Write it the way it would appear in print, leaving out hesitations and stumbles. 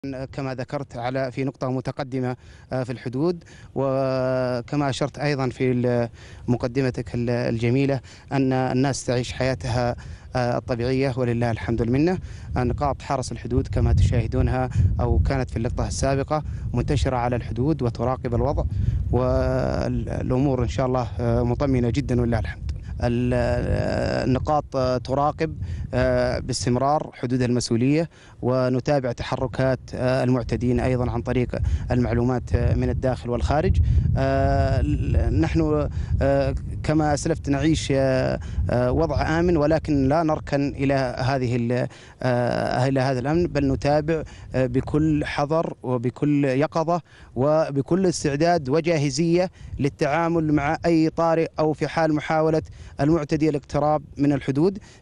كما ذكرت في نقطة متقدمة في الحدود، وكما أشرت أيضا في مقدمتك الجميلة أن الناس تعيش حياتها الطبيعية ولله الحمد والمنة. نقاط حرس الحدود كما تشاهدونها أو كانت في اللقطة السابقة منتشرة على الحدود وتراقب الوضع، والأمور إن شاء الله مطمئنة جدا ولله الحمد. النقاط تراقب باستمرار حدود المسؤولية، ونتابع تحركات المعتدين أيضا عن طريق المعلومات من الداخل والخارج. نحن كما أسلفت نعيش وضع آمن، ولكن لا نركن إلى هذا الأمن، بل نتابع بكل حذر وبكل يقظة وبكل استعداد وجاهزية للتعامل مع أي طارئ أو في حال محاولة المعتدي الاقتراب من الحدود،